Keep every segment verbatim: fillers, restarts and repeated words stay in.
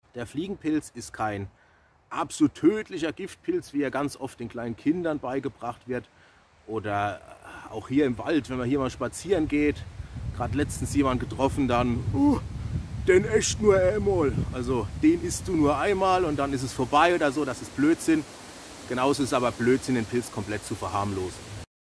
Der Fliegenpilz ist kein absolut tödlicher Giftpilz, wie er ganz oft den kleinen Kindern beigebracht wird. Oder auch hier im Wald, wenn man hier mal spazieren geht. Gerade letztens jemand getroffen, dann, uh, den echt nur einmal. Also den isst du nur einmal und dann ist es vorbei oder so. Das ist Blödsinn. Genauso ist es aber Blödsinn, den Pilz komplett zu verharmlosen.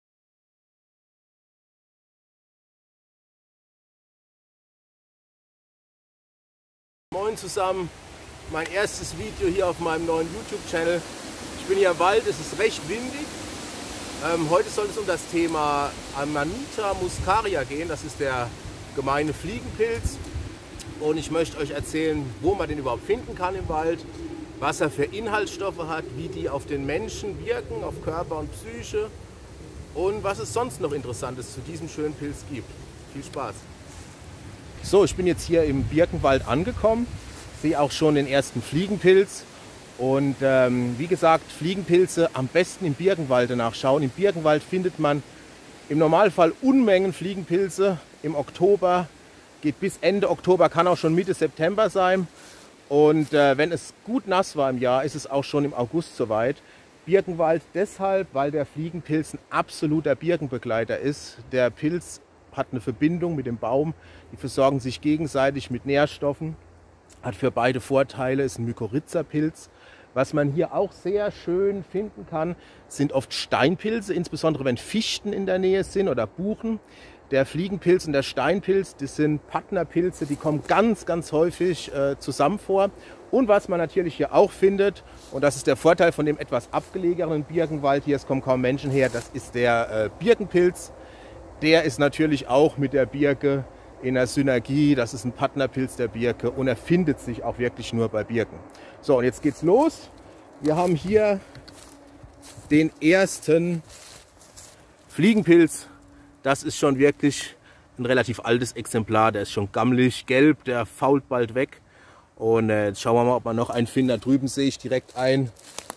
Moin zusammen, mein erstes Video hier auf meinem neuen YouTube-Channel. Ich bin hier im Wald, es ist recht windig. Ähm, heute soll es um das Thema Amanita muscaria gehen. Das ist der gemeine Fliegenpilz. Und ich möchte euch erzählen, wo man den überhaupt finden kann im Wald, was er für Inhaltsstoffe hat, wie die auf den Menschen wirken, auf Körper und Psyche und was es sonst noch Interessantes zu diesem schönen Pilz gibt. Viel Spaß! So, ich bin jetzt hier im Birkenwald angekommen, sehe auch schon den ersten Fliegenpilz. Und ähm, wie gesagt, Fliegenpilze am besten im Birkenwald nachschauen. Im Birkenwald findet man im Normalfall Unmengen Fliegenpilze im Oktober. Geht bis Ende Oktober, kann auch schon Mitte September sein. Und äh, wenn es gut nass war im Jahr, ist es auch schon im August soweit. Birkenwald deshalb, weil der Fliegenpilz ein absoluter Birkenbegleiter ist. Der Pilz hat eine Verbindung mit dem Baum. Die versorgen sich gegenseitig mit Nährstoffen. Hat für beide Vorteile, ist ein Mykorrhizapilz. Was man hier auch sehr schön finden kann, sind oft Steinpilze, insbesondere wenn Fichten in der Nähe sind oder Buchen. Der Fliegenpilz und der Steinpilz, das sind Partnerpilze, die kommen ganz, ganz häufig äh, zusammen vor. Und was man natürlich hier auch findet, und das ist der Vorteil von dem etwas abgelegenen Birkenwald, hier es kommen kaum Menschen her, das ist der äh, Birkenpilz. Der ist natürlich auch mit der Birke in der Synergie, das ist ein Partnerpilz der Birke und er findet sich auch wirklich nur bei Birken. So, und jetzt geht's los. Wir haben hier den ersten Fliegenpilz. Das ist schon wirklich ein relativ altes Exemplar, der ist schon gammelig, gelb, der fault bald weg. Und äh, jetzt schauen wir mal, ob wir noch einen finden. Da drüben sehe ich direkt einen.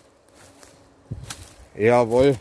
Jawohl.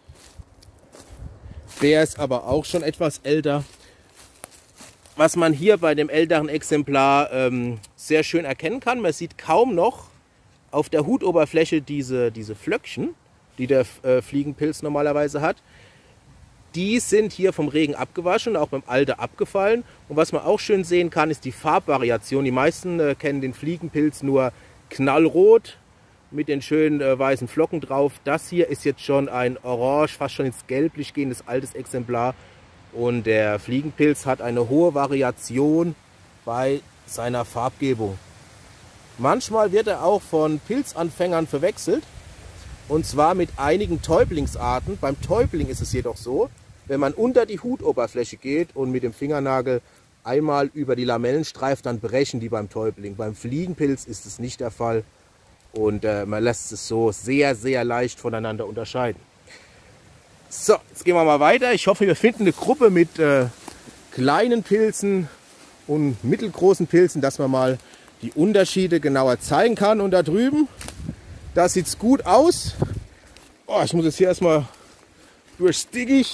Der ist aber auch schon etwas älter. Was man hier bei dem älteren Exemplar ähm, sehr schön erkennen kann, man sieht kaum noch auf der Hutoberfläche diese, diese Flöckchen, die der äh, Fliegenpilz normalerweise hat. Die sind hier vom Regen abgewaschen, auch beim Alter abgefallen. Und was man auch schön sehen kann, ist die Farbvariation. Die meisten äh, kennen den Fliegenpilz nur knallrot mit den schönen äh, weißen Flocken drauf. Das hier ist jetzt schon ein orange, fast schon ins Gelblich gehendes altes Exemplar. Und der Fliegenpilz hat eine hohe Variation bei seiner Farbgebung. Manchmal wird er auch von Pilzanfängern verwechselt. Und zwar mit einigen Täublingsarten. Beim Täubling ist es jedoch so, wenn man unter die Hutoberfläche geht und mit dem Fingernagel einmal über die Lamellen streift, dann brechen die beim Täubling. Beim Fliegenpilz ist es nicht der Fall. Und äh, man lässt es so sehr, sehr leicht voneinander unterscheiden. So, jetzt gehen wir mal weiter. Ich hoffe, wir finden eine Gruppe mit äh, kleinen Pilzen und mittelgroßen Pilzen, dass man mal die Unterschiede genauer zeigen kann. Und da drüben, da sieht es gut aus. Oh, ich muss jetzt hier erstmal durchs Dickicht.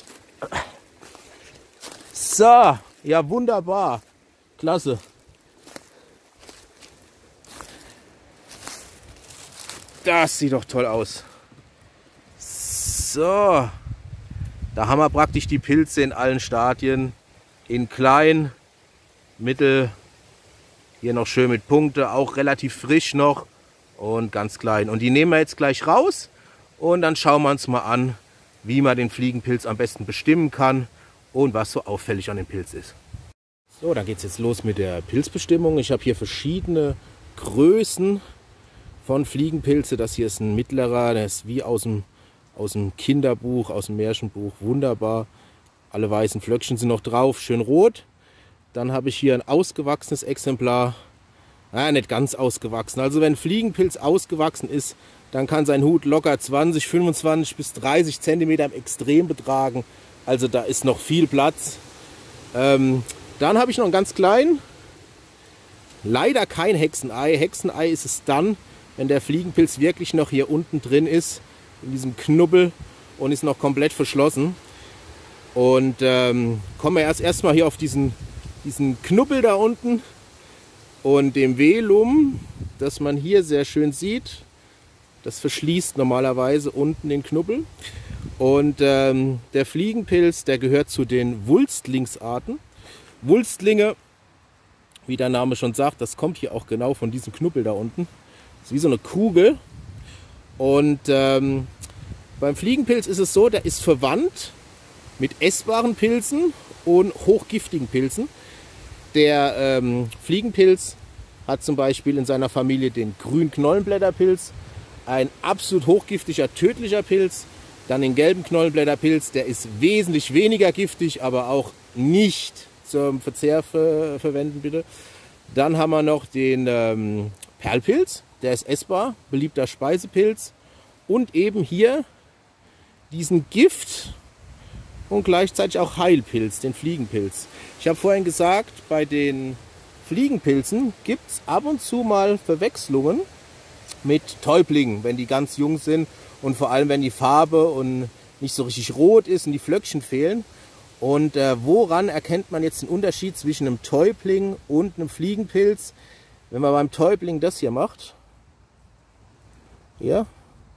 So, ja wunderbar. Klasse. Das sieht doch toll aus. So. Da haben wir praktisch die Pilze in allen Stadien, in klein, mittel, hier noch schön mit Punkte, auch relativ frisch noch und ganz klein. Und die nehmen wir jetzt gleich raus und dann schauen wir uns mal an, wie man den Fliegenpilz am besten bestimmen kann und was so auffällig an dem Pilz ist. So, dann geht es jetzt los mit der Pilzbestimmung. Ich habe hier verschiedene Größen von Fliegenpilze. Das hier ist ein mittlerer, der ist wie aus dem Aus dem Kinderbuch, aus dem Märchenbuch, wunderbar. Alle weißen Flöckchen sind noch drauf, schön rot. Dann habe ich hier ein ausgewachsenes Exemplar. Ah, nicht ganz ausgewachsen. Also wenn ein Fliegenpilz ausgewachsen ist, dann kann sein Hut locker zwanzig, fünfundzwanzig bis dreißig Zentimeter im Extrem betragen. Also da ist noch viel Platz. Ähm, dann habe ich noch einen ganz kleinen. Leider kein Hexenei. Hexenei ist es dann, wenn der Fliegenpilz wirklich noch hier unten drin ist, in diesem Knubbel und ist noch komplett verschlossen. Und ähm, kommen wir erst erstmal hier auf diesen, diesen Knubbel da unten. Und dem Velum, das man hier sehr schön sieht, das verschließt normalerweise unten den Knubbel. Und ähm, der Fliegenpilz, der gehört zu den Wulstlingsarten. Wulstlinge, wie der Name schon sagt, das kommt hier auch genau von diesem Knubbel da unten. Das ist wie so eine Kugel. Und ähm, beim Fliegenpilz ist es so, der ist verwandt mit essbaren Pilzen und hochgiftigen Pilzen. Der ähm, Fliegenpilz hat zum Beispiel in seiner Familie den Grünknollenblätterpilz, ein absolut hochgiftiger, tödlicher Pilz. Dann den gelben Knollenblätterpilz, der ist wesentlich weniger giftig, aber auch nicht zum Verzehr ver verwenden, bitte. Dann haben wir noch den ähm, Perlpilz, der ist essbar, beliebter Speisepilz. Und eben hier diesen Gift- und gleichzeitig auch Heilpilz, den Fliegenpilz. Ich habe vorhin gesagt, bei den Fliegenpilzen gibt es ab und zu mal Verwechslungen mit Täublingen, wenn die ganz jung sind und vor allem, wenn die Farbe und nicht so richtig rot ist und die Flöckchen fehlen. Und äh, woran erkennt man jetzt den Unterschied zwischen einem Täubling und einem Fliegenpilz? Wenn man beim Täubling das hier macht, hier,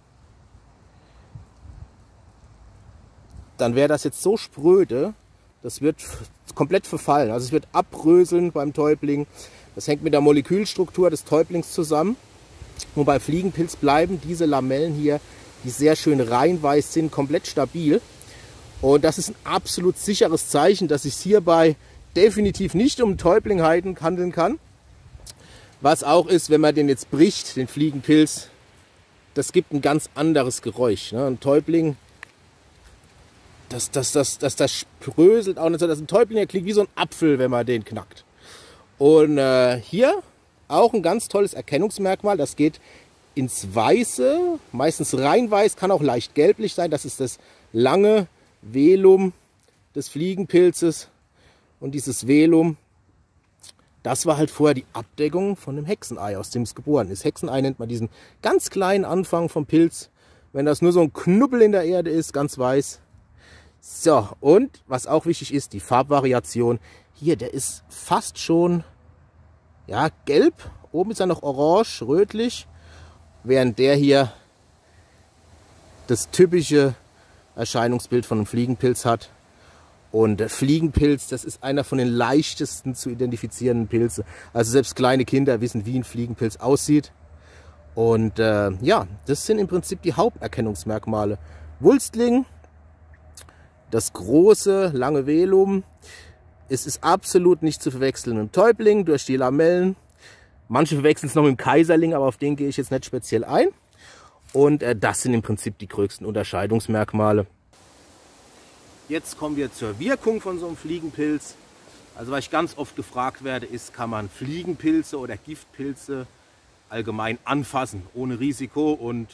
dann wäre das jetzt so spröde, das wird komplett verfallen. Also es wird abbröseln beim Täubling. Das hängt mit der Molekülstruktur des Täublings zusammen. Und bei Fliegenpilz bleiben diese Lamellen hier, die sehr schön reinweiß sind, komplett stabil. Und das ist ein absolut sicheres Zeichen, dass es hierbei definitiv nicht um Täubling handeln kann. Was auch ist, wenn man den jetzt bricht, den Fliegenpilz, das gibt ein ganz anderes Geräusch. Ne? Ein Täubling, das, das, das, das, das spröselt auch nicht so. Das ist ein Täubling, der klingt wie so ein Apfel, wenn man den knackt. Und äh, hier auch ein ganz tolles Erkennungsmerkmal, das geht ins Weiße, meistens rein weiß, kann auch leicht gelblich sein. Das ist das lange Velum des Fliegenpilzes. Und dieses Velum, das war halt vorher die Abdeckung von dem Hexenei, aus dem es geboren ist. Hexenei nennt man diesen ganz kleinen Anfang vom Pilz. Wenn das nur so ein Knubbel in der Erde ist, ganz weiß. So, und was auch wichtig ist, die Farbvariation. Hier, der ist fast schon ja, gelb. Oben ist er noch orange, rötlich. Während der hier das typische Erscheinungsbild von einem Fliegenpilz hat. Und der Fliegenpilz, das ist einer von den leichtesten zu identifizierenden Pilze. Also selbst kleine Kinder wissen, wie ein Fliegenpilz aussieht. Und äh, ja, das sind im Prinzip die Haupterkennungsmerkmale. Wulstling, das große, lange Velum. Es ist absolut nicht zu verwechseln mit dem Täubling durch die Lamellen. Manche verwechseln es noch mit dem Kaiserling, aber auf den gehe ich jetzt nicht speziell ein. Und äh, das sind im Prinzip die größten Unterscheidungsmerkmale. Jetzt kommen wir zur Wirkung von so einem Fliegenpilz. Also was ich ganz oft gefragt werde, ist, kann man Fliegenpilze oder Giftpilze allgemein anfassen, ohne Risiko? Und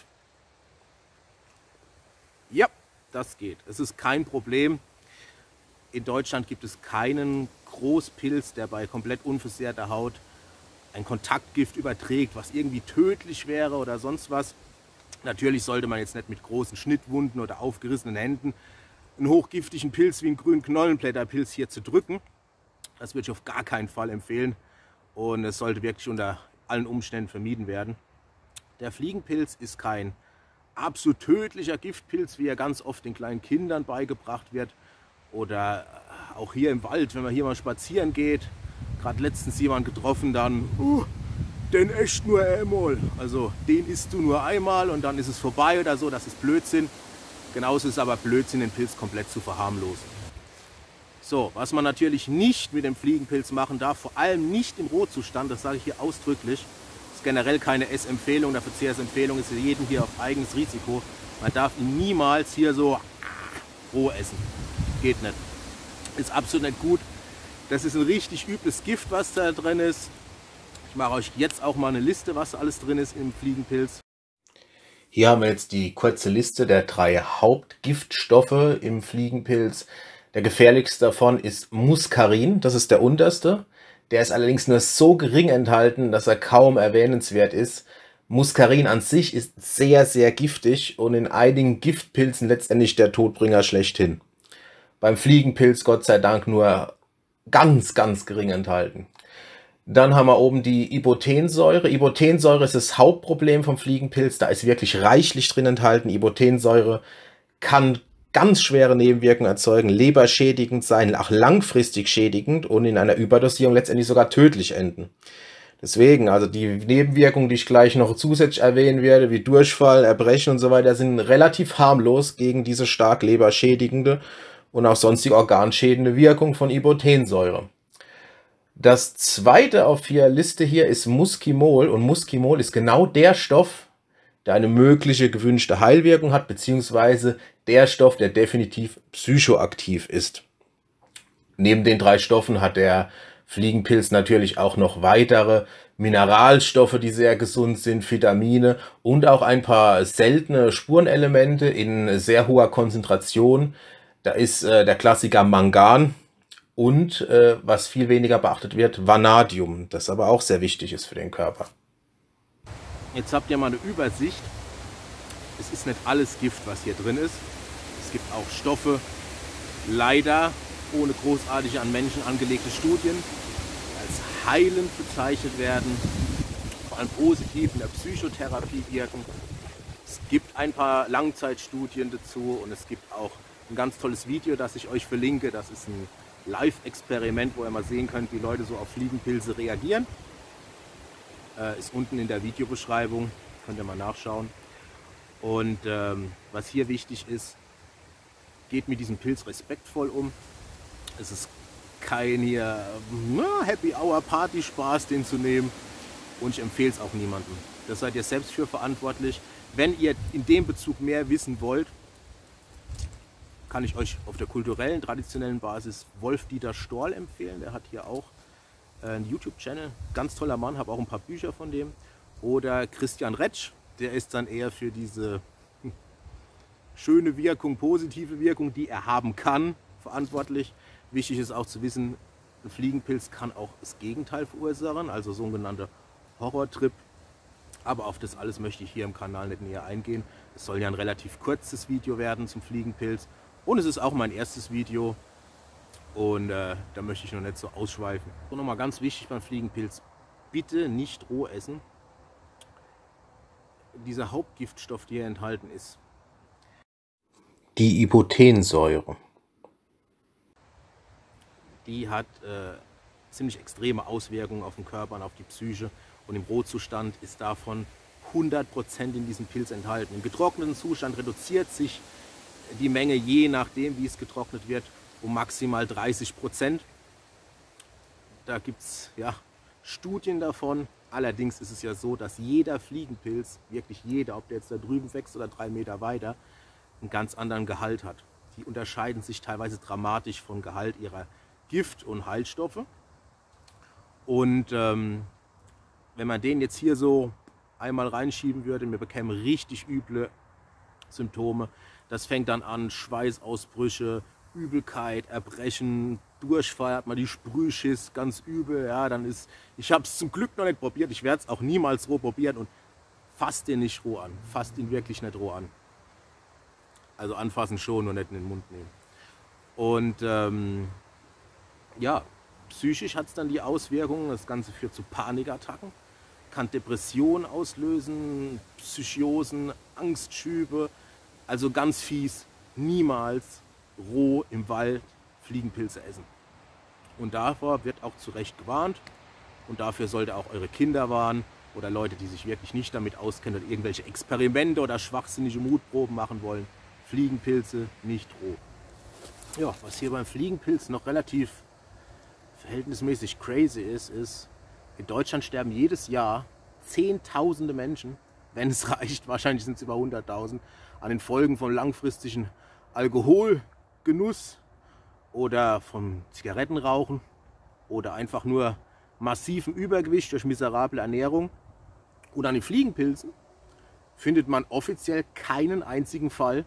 ja, das geht. Es ist kein Problem. In Deutschland gibt es keinen Großpilz, der bei komplett unversehrter Haut ein Kontaktgift überträgt, was irgendwie tödlich wäre oder sonst was. Natürlich sollte man jetzt nicht mit großen Schnittwunden oder aufgerissenen Händen einen hochgiftigen Pilz wie einen grünen Knollenblätterpilz hier zu drücken. Das würde ich auf gar keinen Fall empfehlen und es sollte wirklich unter allen Umständen vermieden werden. Der Fliegenpilz ist kein absolut tödlicher Giftpilz, wie er ganz oft den kleinen Kindern beigebracht wird oder auch hier im Wald, wenn man hier mal spazieren geht. Gerade letztens jemand getroffen, dann uh, den echt nur einmal. Also den isst du nur einmal und dann ist es vorbei oder so. Das ist Blödsinn. Genauso ist es aber Blödsinn, den Pilz komplett zu verharmlosen. So, was man natürlich nicht mit dem Fliegenpilz machen darf, vor allem nicht im Rohzustand, das sage ich hier ausdrücklich, ist generell keine Essempfehlung, der Verzehrsempfehlung ist für jeden hier auf eigenes Risiko. Man darf ihn niemals hier so roh essen. Geht nicht. Ist absolut nicht gut. Das ist ein richtig übles Gift, was da drin ist. Ich mache euch jetzt auch mal eine Liste, was alles drin ist im Fliegenpilz. Hier haben wir jetzt die kurze Liste der drei Hauptgiftstoffe im Fliegenpilz. Der gefährlichste davon ist Muskarin, das ist der unterste. Der ist allerdings nur so gering enthalten, dass er kaum erwähnenswert ist. Muskarin an sich ist sehr, sehr giftig und in einigen Giftpilzen letztendlich der Todbringer schlechthin. Beim Fliegenpilz Gott sei Dank nur ganz, ganz gering enthalten. Dann haben wir oben die Ibotensäure. Ibotensäure ist das Hauptproblem vom Fliegenpilz. Da ist wirklich reichlich drin enthalten. Ibotensäure kann ganz schwere Nebenwirkungen erzeugen, leberschädigend sein, auch langfristig schädigend und in einer Überdosierung letztendlich sogar tödlich enden. Deswegen, also die Nebenwirkungen, die ich gleich noch zusätzlich erwähnen werde, wie Durchfall, Erbrechen und so weiter, sind relativ harmlos gegen diese stark leberschädigende und auch sonstige organschädigende Wirkung von Ibotensäure. Das zweite auf der Liste hier ist Muscimol, und Muscimol ist genau der Stoff, der eine mögliche gewünschte Heilwirkung hat, beziehungsweise der Stoff, der definitiv psychoaktiv ist. Neben den drei Stoffen hat der Fliegenpilz natürlich auch noch weitere Mineralstoffe, die sehr gesund sind, Vitamine und auch ein paar seltene Spurenelemente in sehr hoher Konzentration. Da ist äh, der Klassiker Mangan und, äh, was viel weniger beachtet wird, Vanadium, das aber auch sehr wichtig ist für den Körper. Jetzt habt ihr mal eine Übersicht. Es ist nicht alles Gift, was hier drin ist. Es gibt auch Stoffe, leider ohne großartige an Menschen angelegte Studien, als heilend bezeichnet werden, vor allem positiv in der Psychotherapie wirken. Es gibt ein paar Langzeitstudien dazu und es gibt auch ein ganz tolles Video, das ich euch verlinke. Das ist ein Live-Experiment, wo ihr mal sehen könnt, wie Leute so auf Fliegenpilze reagieren. Äh, ist unten in der Videobeschreibung, könnt ihr mal nachschauen. Und ähm, was hier wichtig ist, geht mit diesem Pilz respektvoll um. Es ist kein hier na, Happy Hour Party Spaß, den zu nehmen, und ich empfehle es auch niemandem. Das seid ihr selbst für verantwortlich. Wenn ihr in dem Bezug mehr wissen wollt, kann ich euch auf der kulturellen, traditionellen Basis Wolf-Dieter Storl empfehlen. Der hat hier auch einen YouTube-Channel, ganz toller Mann, habe auch ein paar Bücher von dem. Oder Christian Retsch, der ist dann eher für diese schöne Wirkung, positive Wirkung, die er haben kann, verantwortlich. Wichtig ist auch zu wissen, ein Fliegenpilz kann auch das Gegenteil verursachen, also sogenannte Horrortrip. Aber auf das alles möchte ich hier im Kanal nicht näher eingehen. Es soll ja ein relativ kurzes Video werden zum Fliegenpilz. Und es ist auch mein erstes Video. Und äh, da möchte ich noch nicht so ausschweifen. Und nochmal ganz wichtig beim Fliegenpilz, bitte nicht roh essen. Dieser Hauptgiftstoff, der hier enthalten ist, die Ibotensäure, die hat äh, ziemlich extreme Auswirkungen auf den Körper und auf die Psyche. Und im Rohzustand ist davon hundert Prozent in diesem Pilz enthalten. Im getrockneten Zustand reduziert sich die Menge, je nachdem wie es getrocknet wird, um maximal dreißig Prozent. Da gibt es ja Studien davon. Allerdings ist es ja so, dass jeder Fliegenpilz, wirklich jeder, ob der jetzt da drüben wächst oder drei Meter weiter, einen ganz anderen Gehalt hat. Die unterscheiden sich teilweise dramatisch vom Gehalt ihrer Gift- und Heilstoffe. Und ähm, wenn man den jetzt hier so einmal reinschieben würde, wir bekämen richtig üble Symptome. Das fängt dann an, Schweißausbrüche, Übelkeit, Erbrechen, Durchfall, hat man die Sprühschiss, ganz übel. Ja, dann ist, ich habe es zum Glück noch nicht probiert, ich werde es auch niemals roh probieren, und fasst den nicht roh an, fasst ihn wirklich nicht roh an. Also anfassen schon, nur nicht in den Mund nehmen. Und ähm, ja, psychisch hat es dann die Auswirkungen, das Ganze führt zu Panikattacken, kann Depressionen auslösen, Psychosen, Angstschübe, also ganz fies. Niemals roh im Wald Fliegenpilze essen. Und davor wird auch zu Recht gewarnt, und dafür sollte auch eure Kinder warnen oder Leute, die sich wirklich nicht damit auskennen oder irgendwelche Experimente oder schwachsinnige Mutproben machen wollen. Fliegenpilze nicht roh. Ja, was hier beim Fliegenpilz noch relativ verhältnismäßig crazy ist, ist, in Deutschland sterben jedes Jahr Zehntausende Menschen, wenn es reicht, wahrscheinlich sind es über hunderttausend, an den Folgen von langfristigen Alkoholgenuss oder vom Zigarettenrauchen oder einfach nur massiven Übergewicht durch miserable Ernährung. Und an den Fliegenpilzen findet man offiziell keinen einzigen Fall,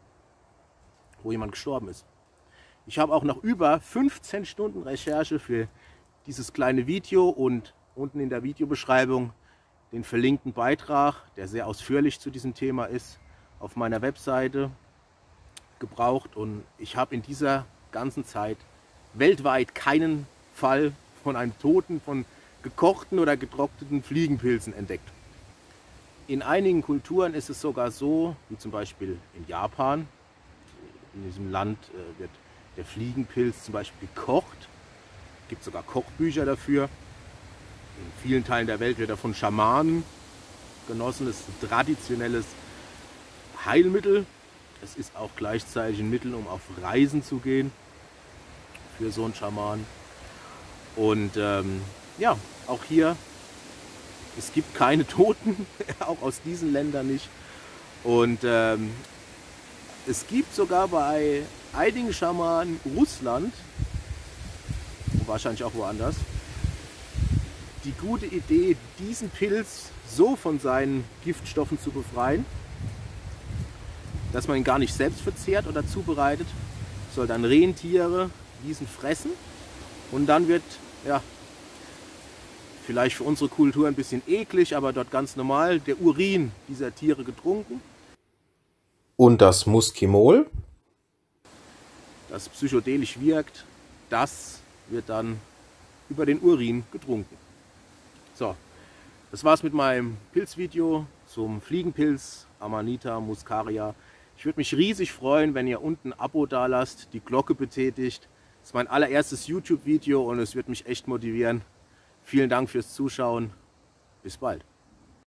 wo jemand gestorben ist. Ich habe auch nach über fünfzehn Stunden Recherche für dieses kleine Video und unten in der Videobeschreibung den verlinkten Beitrag, der sehr ausführlich zu diesem Thema ist, auf meiner Webseite gebraucht, und ich habe in dieser ganzen Zeit weltweit keinen Fall von einem Toten von gekochten oder getrockneten Fliegenpilzen entdeckt. In einigen Kulturen ist es sogar so, wie zum Beispiel in Japan. In diesem Land äh, wird der Fliegenpilz zum Beispiel gekocht. Es gibt sogar Kochbücher dafür. In vielen Teilen der Welt wird er von Schamanen genossen. Es ist ein traditionelles Heilmittel. Es ist auch gleichzeitig ein Mittel, um auf Reisen zu gehen für so einen Schaman. Und ähm, ja, auch hier, es gibt keine Toten, auch aus diesen Ländern nicht. Und ähm, es gibt sogar bei einigen Schamanen Russland, und wahrscheinlich auch woanders, die gute Idee, diesen Pilz so von seinen Giftstoffen zu befreien, dass man ihn gar nicht selbst verzehrt oder zubereitet, soll dann Rentiere diesen fressen und dann wird, ja, vielleicht für unsere Kultur ein bisschen eklig, aber dort ganz normal, der Urin dieser Tiere getrunken. Und das Muskimol, das psychedelisch wirkt, das wird dann über den Urin getrunken. So, das war's mit meinem Pilzvideo zum Fliegenpilz Amanita muscaria. Ich würde mich riesig freuen, wenn ihr unten ein Abo da lasst, die Glocke betätigt. Das ist mein allererstes YouTube-Video und es wird mich echt motivieren. Vielen Dank fürs Zuschauen. Bis bald.